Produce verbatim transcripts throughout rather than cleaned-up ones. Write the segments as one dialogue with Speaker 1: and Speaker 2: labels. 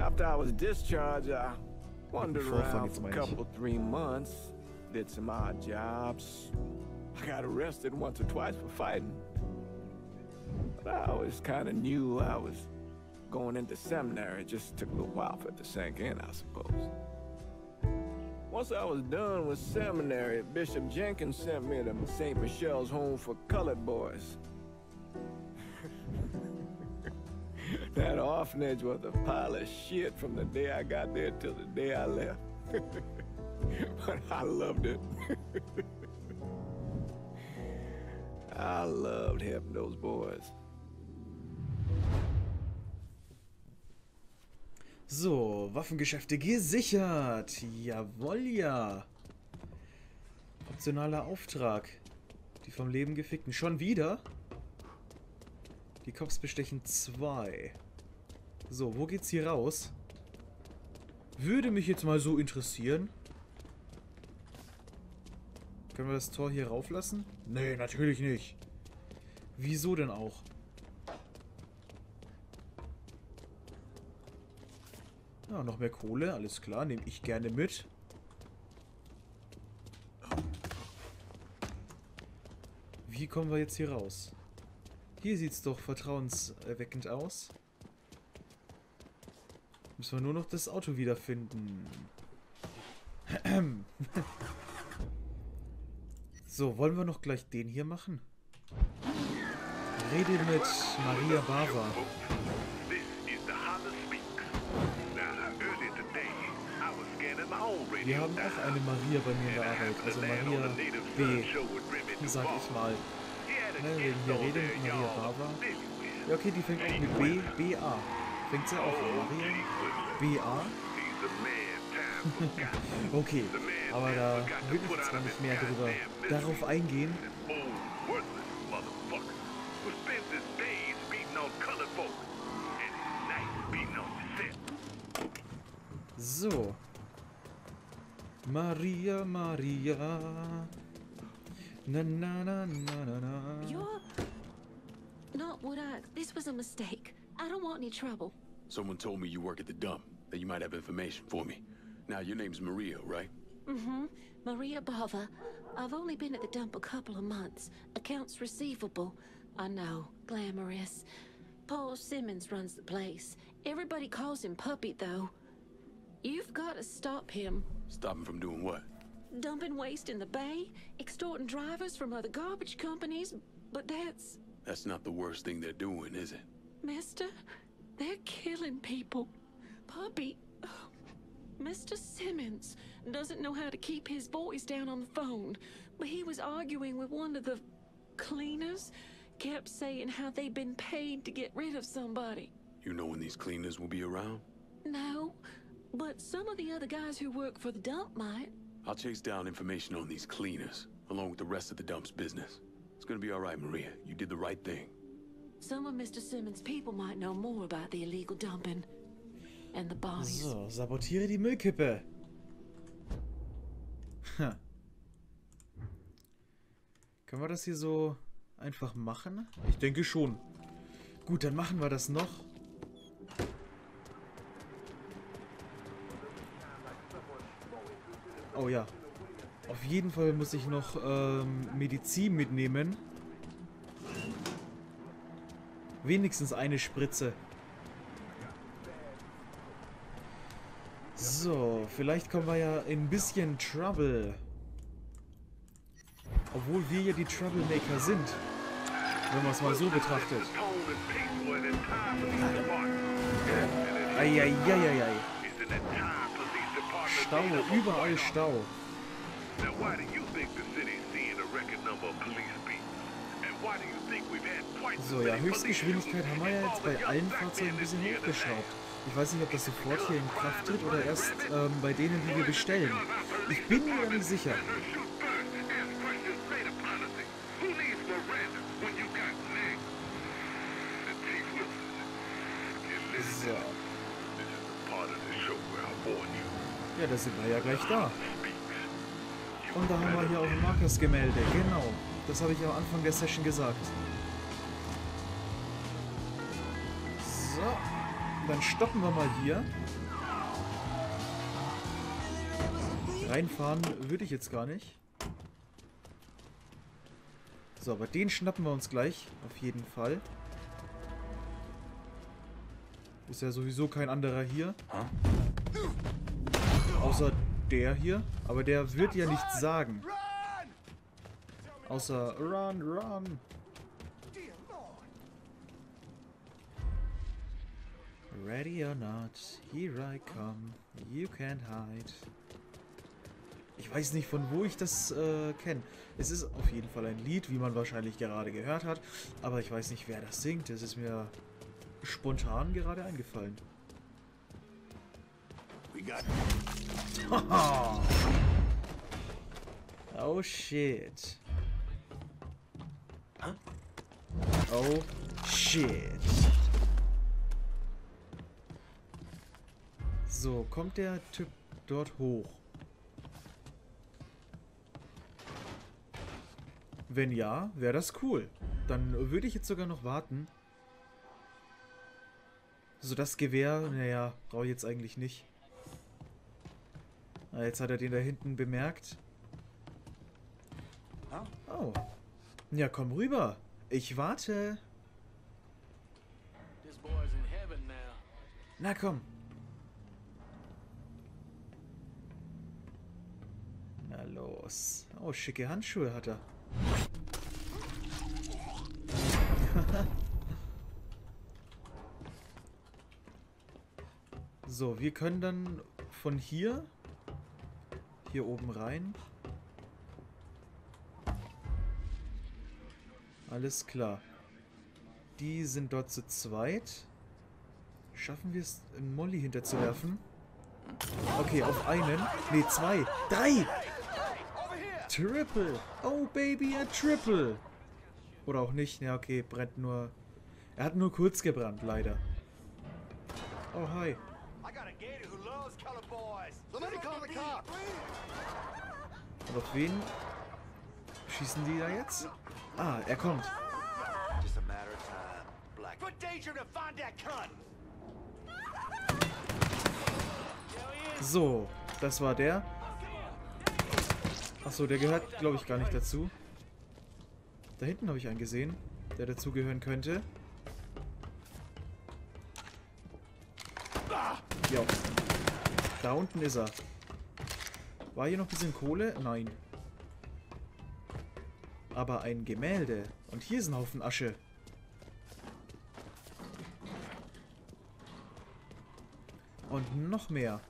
Speaker 1: After I was discharged, I wandered around for a couple, three months, did some odd jobs. I got arrested once or twice for fighting. But I always kind of knew I was going into seminary. It just took a little while for it to sink in, I suppose. Once I was done with seminary, Bishop Jenkins sent me to Saint Michelle's Home for Colored Boys. That orphanage was a pile of shit from the day I got there till the day I left. But I loved it. I loved helping those boys.
Speaker 2: So, Waffengeschäfte gesichert. Jawohl, ja. Optionaler Auftrag. Die vom Leben gefickten. Schon wieder? Die Cops bestechen zwei. So, wo geht's hier raus? Würde mich jetzt mal so interessieren. Können wir das Tor hier rauflassen? Nee, natürlich nicht. Wieso denn auch? Ja, noch mehr Kohle, alles klar, nehme ich gerne mit. Wie kommen wir jetzt hier raus? Hier sieht es doch vertrauenserweckend aus. Müssen wir nur noch das Auto wiederfinden. So, wollen wir noch gleich den hier machen? Rede mit Maria Bava. Wir haben auch eine Maria bei mir in der Arbeit, also Maria B, sag ich mal. Ne, wegen hier Rede mit Maria Bava. Ja, okay, die fängt auch mit B, B A. Fängt sie auch an, Maria B A. Okay, aber da will ich jetzt gar nicht mehr drüber darauf eingehen. So. Maria, Maria. Na, na, na, na, na, na.
Speaker 3: You're not what I... This was a mistake. I don't want any trouble.
Speaker 4: Someone told me you work at the dump, that you might have information for me. Now, your name's Maria, right?
Speaker 3: Mm-hmm. Maria Bava. I've only been at the dump a couple of months. Accounts receivable. I know. Glamorous. Paul Simmons runs the place. Everybody calls him Puppy, though. You've got to stop him.
Speaker 4: Stop him from doing what?
Speaker 3: Dumping waste in the bay, extorting drivers from other garbage companies, but that's...
Speaker 4: That's not the worst thing they're doing, is it?
Speaker 3: Mister, they're killing people. Puppy... Mister Simmons doesn't know how to keep his voice down on the phone, but he was arguing with one of the cleaners, kept saying how they'd been paid to get rid of somebody.
Speaker 4: You know when these cleaners will be around?
Speaker 3: No, but some of the other guys who work for the dump might.
Speaker 4: I'll chase down information on these cleaners, along with the rest of the dump's business. It's gonna be all right, Maria. You did the right thing.
Speaker 3: Some of Mister Simmons' people might know more about the illegal dumping. And the bodies.
Speaker 2: So, sabotiere die Müllkippe. Ha. Können wir das hier so einfach machen? Ich denke schon. Gut, dann machen wir das noch. Oh ja. Auf jeden Fall muss ich noch ähm, Medizin mitnehmen. Wenigstens eine Spritze. So, vielleicht kommen wir ja in ein bisschen Trouble. Obwohl wir ja die Troublemaker sind. Wenn man es mal so betrachtet. Eieieiei. Stau, überall Stau. So, ja, Höchstgeschwindigkeit haben wir ja jetzt bei allen Fahrzeugen ein bisschen hochgeschraubt. Ich weiß nicht, ob das sofort hier in Kraft tritt oder erst ähm, bei denen, die wir bestellen. Ich bin mir da nicht sicher. So. Ja, da sind wir ja gleich da. Und da haben wir hier auch ein Markus-Gemälde. Genau. Das habe ich am Anfang der Session gesagt. So. Dann stoppen wir mal hier. Reinfahren würde ich jetzt gar nicht. So, aber den schnappen wir uns gleich. Auf jeden Fall. Ist ja sowieso kein anderer hier. Außer der hier. Aber der wird ja nichts sagen. Außer run, run. Ready or not, here I come. You can't hide. Ich weiß nicht, von wo ich das äh, kenne. Es ist auf jeden Fall ein Lied, wie man wahrscheinlich gerade gehört hat. Aber ich weiß nicht, wer das singt. Es ist mir spontan gerade eingefallen. Oh shit. Oh shit. So, kommt der Typ dort hoch? Wenn ja, wäre das cool. Dann würde ich jetzt sogar noch warten. So, das Gewehr, naja, brauche ich jetzt eigentlich nicht. Ah, jetzt hat er den da hinten bemerkt. Oh. Ja, komm rüber. Ich warte. Na komm. Na los. Oh, schicke Handschuhe hat er. So, wir können dann von hier hier oben rein. Alles klar. Die sind dort zu zweit. Schaffen wir es, einen Molly hinterzuwerfen? Okay, auf einen. Ne, zwei. Drei! Triple! Oh, Baby, a Triple! Oder auch nicht. Ja, okay, brennt nur... Er hat nur kurz gebrannt, leider. Oh, hi. Und auf wen schießen die da jetzt? Ah, er kommt. So, das war der. Achso, der gehört, glaube ich, gar nicht dazu. Da hinten habe ich einen gesehen, der dazugehören könnte. Ja. Da unten ist er. War hier noch ein bisschen Kohle? Nein. Aber ein Gemälde. Und hier ist ein Haufen Asche. Und noch mehr.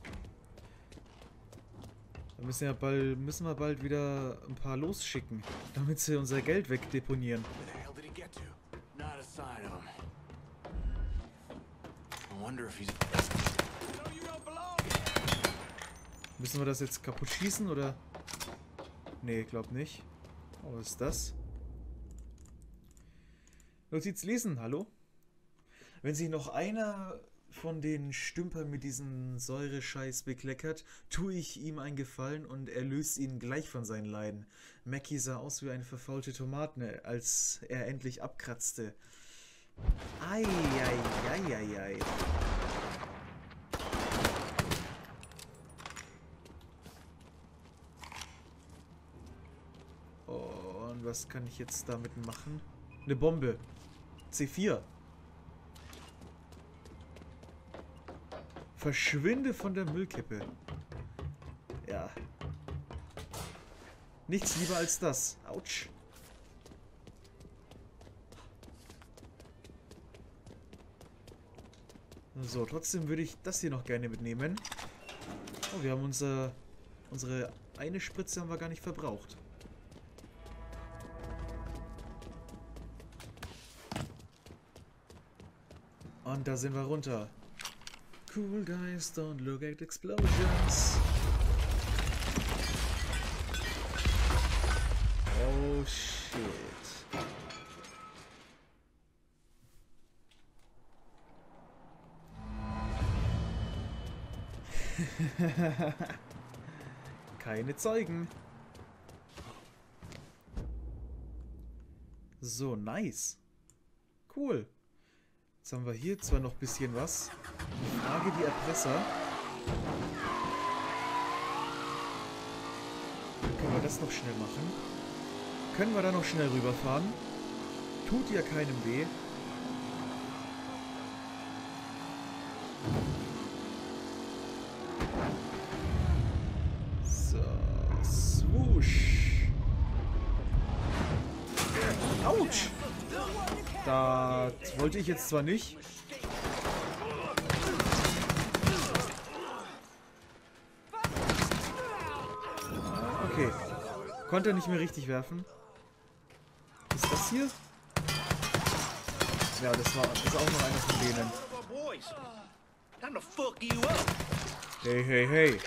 Speaker 2: Da müssen, ja bald, müssen wir bald wieder ein paar losschicken, damit sie unser Geld wegdeponieren. Müssen wir das jetzt kaputt schießen, oder? Nee, glaub nicht. Oh, was ist das? Notiz lesen, hallo? Wenn sich noch einer von den Stümpern mit diesem Säurescheiß bekleckert, tue ich ihm einen Gefallen und erlöse ihn gleich von seinen Leiden. Mackie sah aus wie eine verfaulte Tomate, als er endlich abkratzte. Ei, ei, ei, ei, ei. Oh, und was kann ich jetzt damit machen? Eine Bombe. C vier. Verschwinde von der Müllkippe. Ja. Nichts lieber als das. Autsch. So, trotzdem würde ich das hier noch gerne mitnehmen. Oh, wir haben unser, unsere eine Spritze haben wir gar nicht verbraucht. Und da sind wir runter. Cool guys don't look at explosions. Oh shit. Keine Zeugen. So, nice. Cool. Jetzt haben wir hier zwar noch ein bisschen was. Ich frage die Erpresser. Können wir das noch schnell machen? Können wir da noch schnell rüberfahren? Tut ja keinem weh. So, swoosh. Autsch! Das wollte ich jetzt zwar nicht. Okay. Konnte er nicht mehr richtig werfen. Ist das hier? Ja, das war das ist auch noch einer von denen. Hey, hey, hey.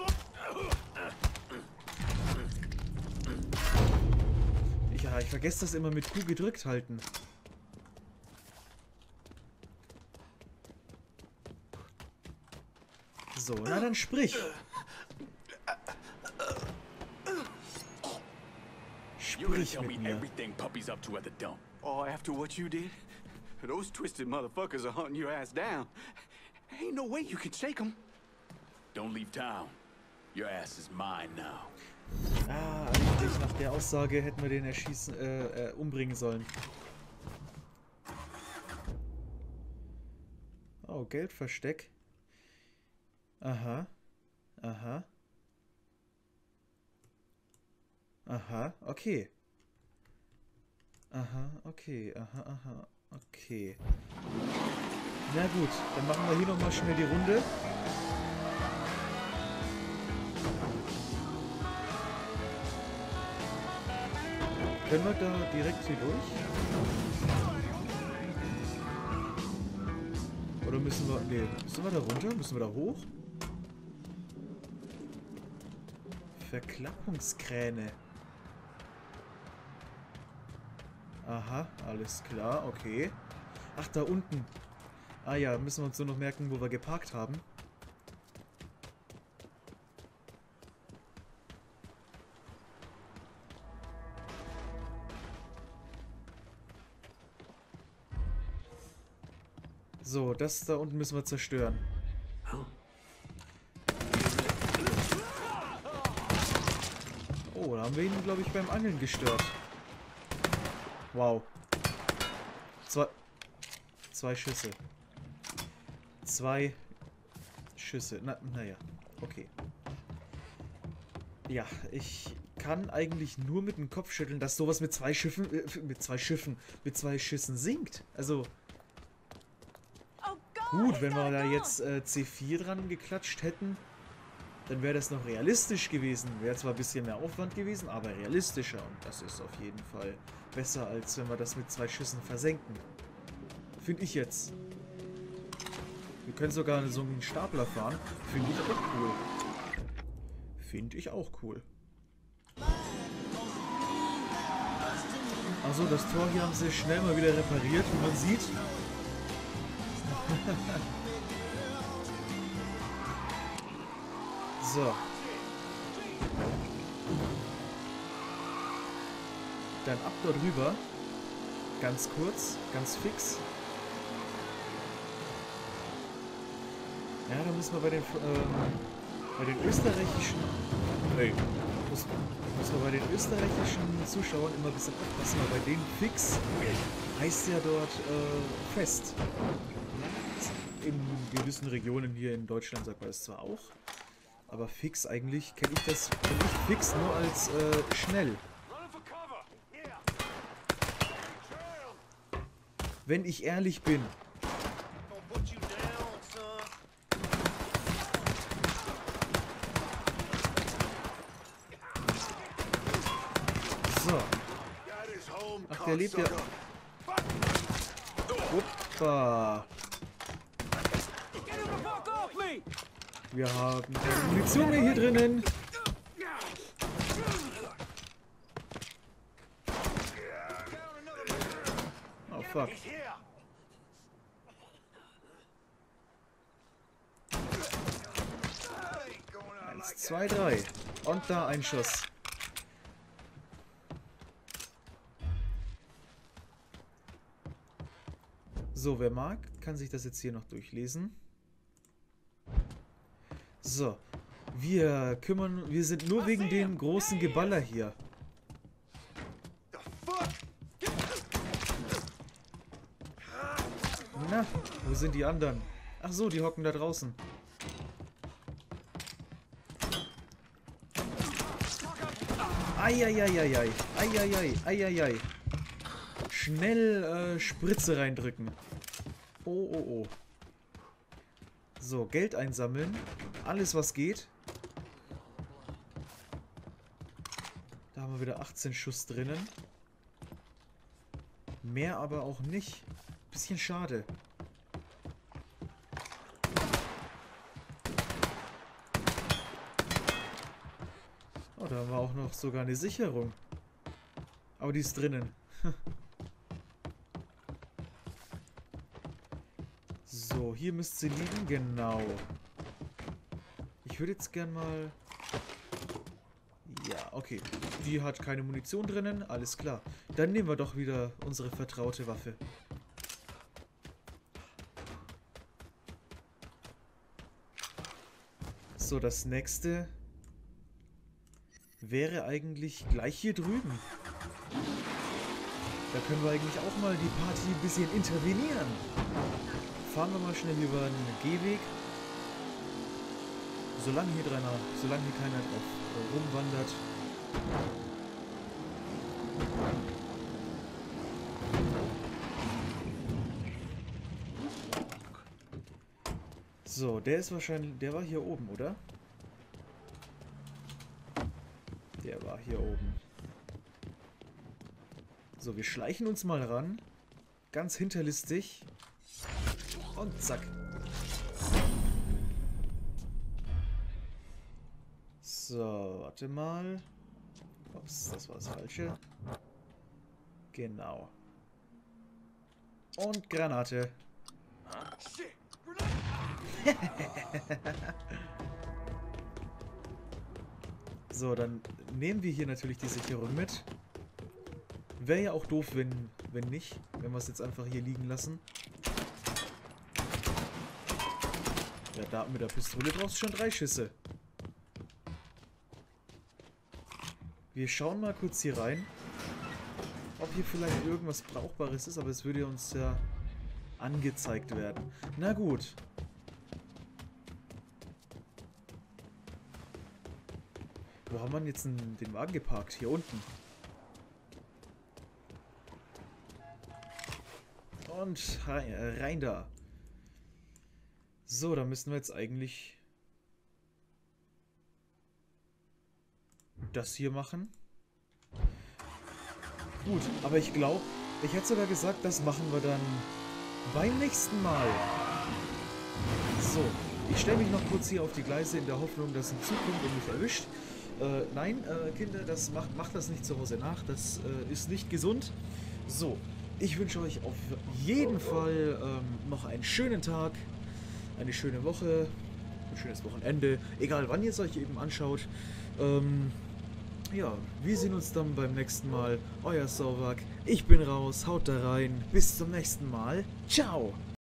Speaker 2: Ich, ja, ich vergesse das immer mit Q gedrückt halten. So, na dann sprich. Sprich mit mir.
Speaker 5: Oh, after what you did? Those twisted motherfuckers are hunting your ass down. Ain't no way you can shake them.
Speaker 4: Don't leave town. Your ass is mine now.
Speaker 2: Ah, eigentlich nach der Aussage hätten wir den erschießen, äh, äh, umbringen sollen. Oh, Geldversteck. Aha. Aha. Aha, okay. Aha, okay, aha, aha, okay. Na gut, dann machen wir hier nochmal schnell die Runde. Können wir da direkt hier durch? Oder müssen wir... Nee, müssen wir da runter? Müssen wir da hoch? Verklappungskräne. Aha, alles klar, okay. Ach, da unten. Ah ja, müssen wir uns nur noch merken, wo wir geparkt haben. So, das da unten müssen wir zerstören. Oh, da haben wir ihn, glaube ich, beim Angeln gestört. Wow. Zwei, zwei Schüsse. Zwei Schüsse. Na, naja, okay. Ja, ich kann eigentlich nur mit dem Kopf schütteln, dass sowas mit zwei Schiffen, äh, mit zwei Schiffen, mit zwei Schüssen sinkt. Also, gut, wenn wir da jetzt äh, C vier dran geklatscht hätten, dann wäre das noch realistisch gewesen. Wäre zwar ein bisschen mehr Aufwand gewesen, aber realistischer. Und das ist auf jeden Fall besser, als wenn wir das mit zwei Schüssen versenken. Finde ich jetzt. Wir können sogar so einen Stapler fahren. Finde ich auch cool. Finde ich auch cool. Also das Tor hier haben sie schnell mal wieder repariert, wie man sieht. So. Dann ab dort rüber. Ganz kurz, ganz fix. Ja, da müssen wir bei den, ähm, bei den österreichischen... Nee. Muss, muss man bei den österreichischen Zuschauern immer ein bisschen aufpassen, weil bei denen fix heißt ja dort äh, fest. In gewissen Regionen hier in Deutschland sagt man das zwar auch, aber fix eigentlich kenne ich das kenn ich fix nur als äh, schnell. Wenn ich ehrlich bin. So. Ach, der lebt ja. Hoppa. Wir haben keine Munition mehr hier drinnen. Oh fuck. Eins, zwei, drei. Und da ein Schuss. So, wer mag, kann sich das jetzt hier noch durchlesen. So. Wir kümmern... Wir sind nur wegen dem großen Geballer hier. Na, wo sind die anderen? Ach so, die hocken da draußen. Eieieiei. Eieiei. Eieiei. Schnell äh, Spritze reindrücken. Oh, oh, oh. So, Geld einsammeln. Alles, was geht. Da haben wir wieder achtzehn Schuss drinnen. Mehr aber auch nicht. Bisschen schade. Oh, da haben wir auch noch sogar eine Sicherung. Aber die ist drinnen. So, hier müsste sie liegen. Genau. Ich würde jetzt gern mal... Ja, okay. Die hat keine Munition drinnen. Alles klar. Dann nehmen wir doch wieder unsere vertraute Waffe. So, das nächste wäre eigentlich gleich hier drüben. Da können wir eigentlich auch mal die Party ein bisschen intervenieren. Fahren wir mal schnell über den Gehweg. Solange hier dran, solange hier keiner drauf äh, rumwandert. So, der ist wahrscheinlich, der war hier oben, oder? Der war hier oben. So, wir schleichen uns mal ran. Ganz hinterlistig. Und zack. So, warte mal. Ups, das war das Falsche. Genau. Und Granate. So, dann nehmen wir hier natürlich die Sicherung mit. Wäre ja auch doof, wenn, wenn nicht. Wenn wir es jetzt einfach hier liegen lassen. Ja, da mit der Pistole brauchst du schon drei Schüsse. Wir schauen mal kurz hier rein. Ob hier vielleicht irgendwas Brauchbares ist, aber es würde uns ja angezeigt werden. Na gut. Wo haben wir jetzt den, den Wagen geparkt? Hier unten. Und rein, rein da. So, da müssen wir jetzt eigentlich das hier machen. Gut, aber ich glaube, ich hätte sogar gesagt, das machen wir dann beim nächsten Mal. So, ich stelle mich noch kurz hier auf die Gleise in der Hoffnung, dass ein Zug kommt und mich erwischt. Äh, nein, äh, Kinder, das macht, macht das nicht zu Hause nach. Das äh, ist nicht gesund. So, ich wünsche euch auf jeden Fall ähm, noch einen schönen Tag, eine schöne Woche, ein schönes Wochenende, egal wann ihr es euch eben anschaut. Ähm, ja, wir sehen uns dann beim nächsten Mal. Euer Sovak, ich bin raus, haut da rein. Bis zum nächsten Mal. Ciao!